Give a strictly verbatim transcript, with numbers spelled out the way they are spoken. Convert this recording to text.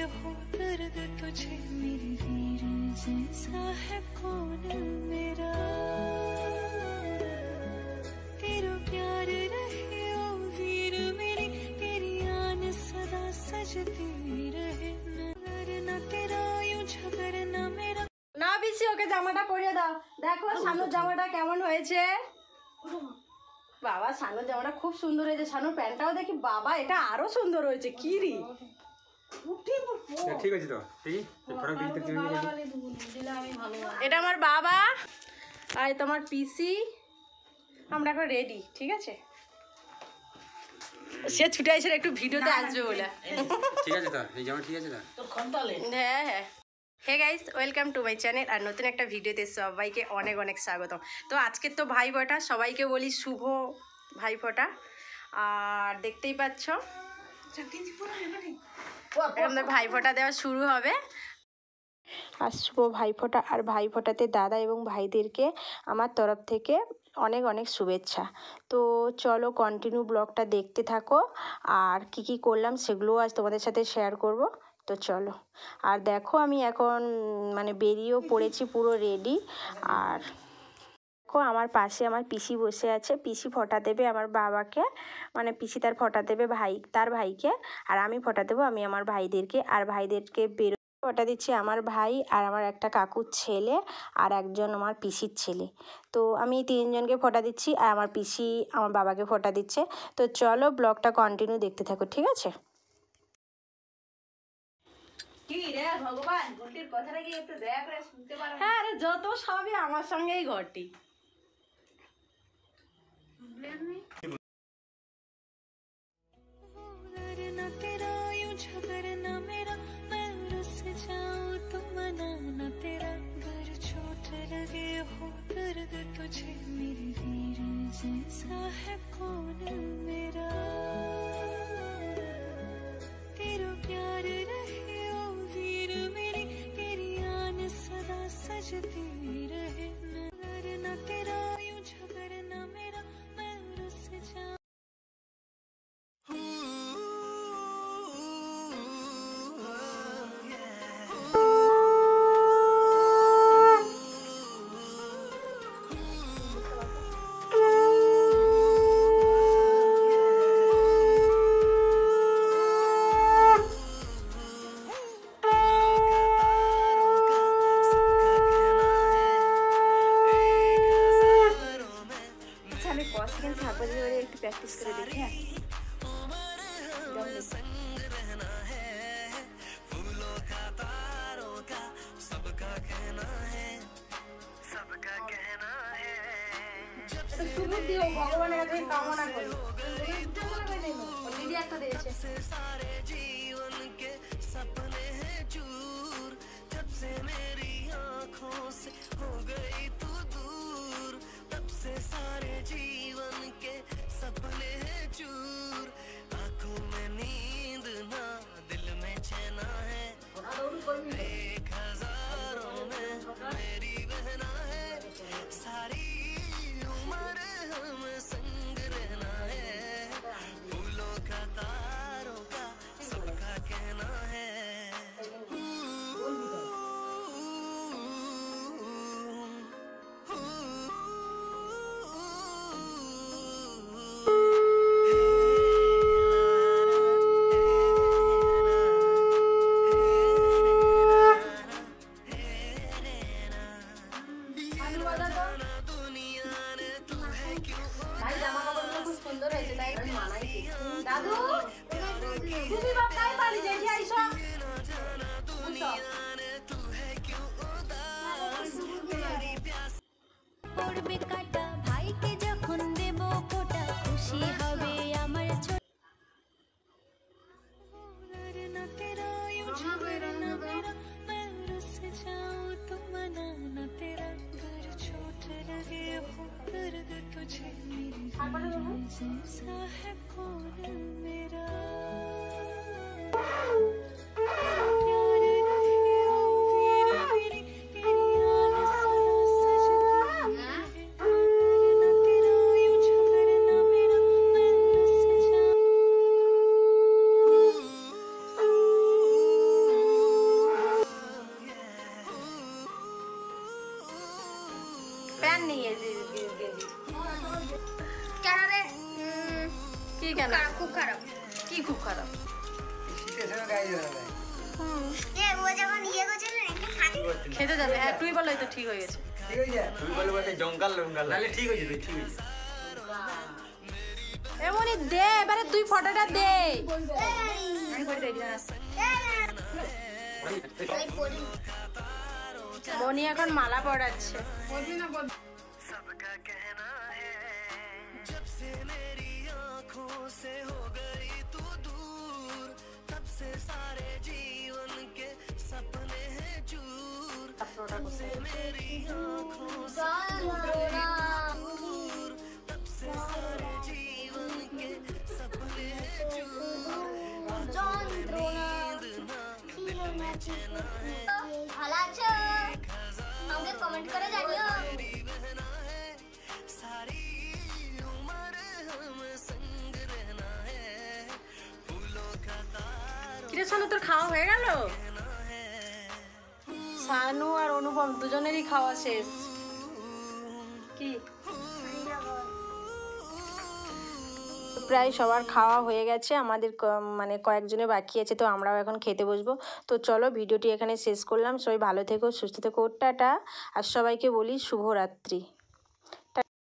हो दर्द तुझे मेरी वीर जैसा है कौन मेरा तेरा प्यार रहे ओ वीर मेरी तेरी आन सदा सजती रहे ना तेरा यूं झगड़ना मेरा ना बिसी ओके জামাটা পরিয়ে দাও দেখো শানুর জামাটা কেমন হয়েছে বাবা শানুর জামাটা খুব সুন্দর হয়েছে শানুর প্যান্টটাও দেখি বাবা এটা আরো সুন্দর হয়েছে কি রে ঠিক আছে তো এই ফটো দিতে দিবি দিলে আমি ভালো এটা আমার বাবা আর তোমার পিসি আমরা এখন রেডি ঠিক আছে সে ছুটে এসে একটু ভিডিওতে আসবে বলে ঠিক আছে তো এই জামা ঠিক আছে না তোর খন্তালে হ্যাঁ হ্যাঁ hey guys welcome to my channel আর নতুন একটা ভিডিওতে সবাইকে অনেক অনেক স্বাগতম। তো আজকে তো ভাই ফোঁটা সবাইকে বলি শুভ ভাই ফোঁটা আর দেখতেই পাচ্ছ আমাদের ভাই ফোঁটা দেওয়া শুরু হবে আর শুভ ভাই ফোঁটা আর ভাই ফোঁটাতে দাদা এবং ভাইদেরকে আমার তরফ থেকে অনেক অনেক শুভেচ্ছা। তো চলো কন্টিনিউ ব্লগটা দেখতে থাকো আর কি কি করলাম সেগুলোও আজ তোমাদের সাথে শেয়ার করব। তো চলো আর দেখো আমি এখন মানে বেরিয়েও পড়েছি পুরো রেডি আর দেখো আমার পাশে আমার পিসি বসে আছে পিসি ফোঁটা দেবে আমার বাবাকে মানে পিসি তার ফোঁটা দেবে ভাই তার ভাইকে আর আমি ফোঁটা দেবো আমি আমার ভাইদেরকে আর ভাইদেরকে বেরো ফোঁটা দিচ্ছি আমার ভাই আর আমার একটা কাকুর ছেলে আর একজন আমার পিসির ছেলে। তো আমি তিনজনকে ফোঁটা দিচ্ছি আর আমার পিসি আমার বাবাকে ফোঁটা দিচ্ছে। তো চলো ব্লগটা কন্টিনিউ দেখতে থাকো ঠিক আছে। হ্যাঁ আরে যত সবই আমার সঙ্গেই ঘটি तुझे मेरी वीर जैसा है कौन मेरा तेरा प्यार रहे ओ वीर मेरी तेरी आन सदा सजती रहे ना तेरा यूं झगड़ना मेरा मैं रुस जाऊं प्रैक्टिस करे देखे फूलों का तारों का सबका कहना है सबका कहना है जब से दियो भगवान এর কামনা করি जब से सारे जीवन के सपने हैं चूर जब से मेरी आँखों से हो गई तू दूर तब से सारे जीवन के सपने हैं चूर आँखों में नींद ना दिल में चैना है एक हजारों में मेरी बहना है सारी उम्र हम संग रहना है फूलों का तारों का सबका कहना है दादू তুমি বাপটাই বাড়ি যাই আইছো পড়বে কাটা ভাইকে যখন দেব ফোঁটা খুশি হবে আমার ছোট না তেরা यूं झगड़ना मेरा मैं रुस जाऊं तुम मनाना तेरा घर छोट लगे हो दर्द तुझे मेरी जैसा है कौन मेरा কি কেন? খুব খারাপ। কি খুব খারাপ? খেতে যাবে? হ্যাঁ তুই বলে তো ঠিক হয়ে গেছে। এমনই দে, এবারে তুই ফটোটা দে। বনি এখন মালা পড়াচ্ছে। ভালো আছো? আমাকে কমেন্ট করে জানিও। কিরে শানু, তোর খাওয়া হয়ে গেল? শানু আর অনুপম দুজনেরই খাওয়া শেষ। কি প্রায় সবার খাওয়া হয়ে গেছে, আমাদের মানে কয়েকজনের বাকি আছে, তো আমরাও এখন খেতে বসবো। তো চলো ভিডিওটি এখানে শেষ করলাম। সবাই ভালো থেকো, সুস্থ থেকো, টাটা। আর সবাইকে বলি শুভরাত্রি।